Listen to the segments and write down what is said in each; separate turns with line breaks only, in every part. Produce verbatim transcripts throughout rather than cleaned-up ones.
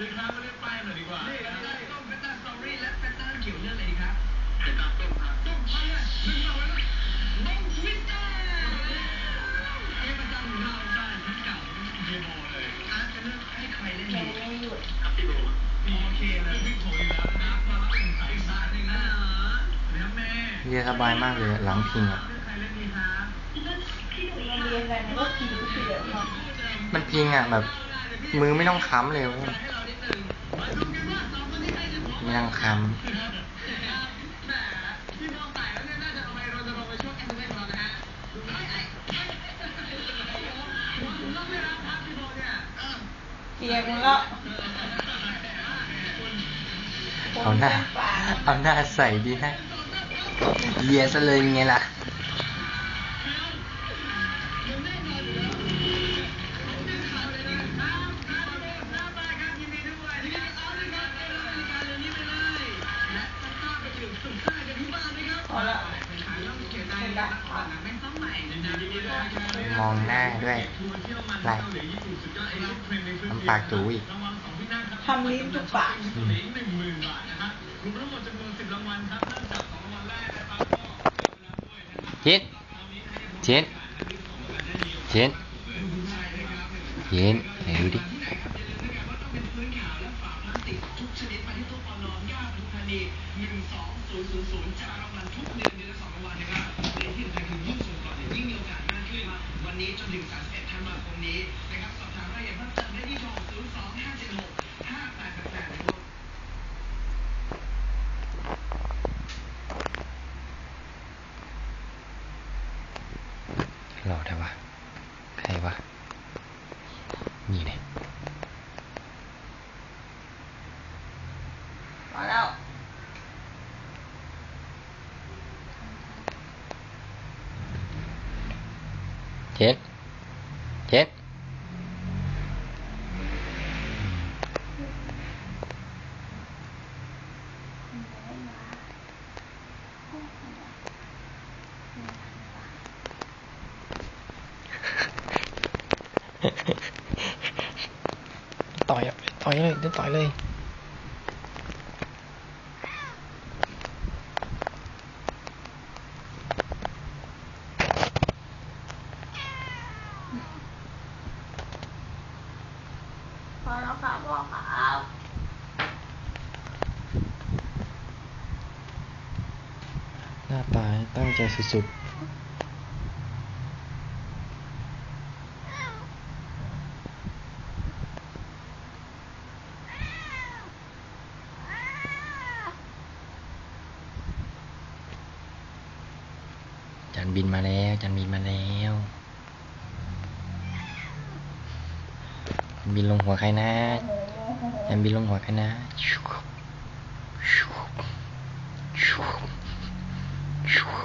ดีครับมาเรียกป้ายหน่อยดีกว่านี่ครับต้มเฟตต้าสตรอเบอรี่และเฟตต้าเขียวเลือกเลยดีครับเฟตต้าต้มครับต้มไปเลยหนึ่งเอาไว้เลยลงทวิตเตอร์เกมประจำของเราใช่ทั้งเก่าทั้งเยโมเลยอาร์ตจะเลือกให้ใครเล่นดีครับพี่โบโอเคเลยพี่โบอยู่แล้วนะครับมาแล้วเป็นสายสายหนึ่งนะแล้วแม่
เรียนสบายมากเลยหลังพิงอ่ะมันพิงอ่ะแบบมือไม่ต้องค้ำเลยไม่ต้องค้ำเอาหน้าเอาหน้าใส่ดีให้เลียซะเลยไงล่ะมองหน้าด้วยไรทำปากจูอีก
ทำลิ้นจุกปาก
เช็ดเช็ดเช็ดเช็ดไหนดูดิ
วันนี้จนถึงสามสิบเอ็ดธันวาคมนี้นะครับสอบถามรายละเอียดเพิ่มเติมได้ที่โทรศูนย์ สอง ห้า เจ็ด หก ห้า แปด แปด แปด
หล่อได้วะใครวะนี่เนี่ย
มาแล้ว
เช็ดเช็ดต่อยต่อยเลยเดี๋ยวต่อยเลย
พอแล้วครับพ่อครับ
หน้าตาตั้งใจสุดๆจันบินมาแล้วจันบินมาแล้วจันบินลงหัวใครนะจันบินลงหัวใครนะชุบชุบชุบชุบ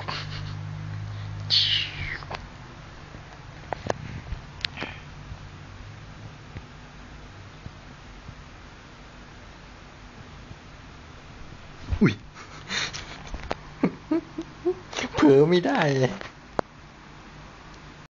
อุ้ยเผลอไม่ได้เลย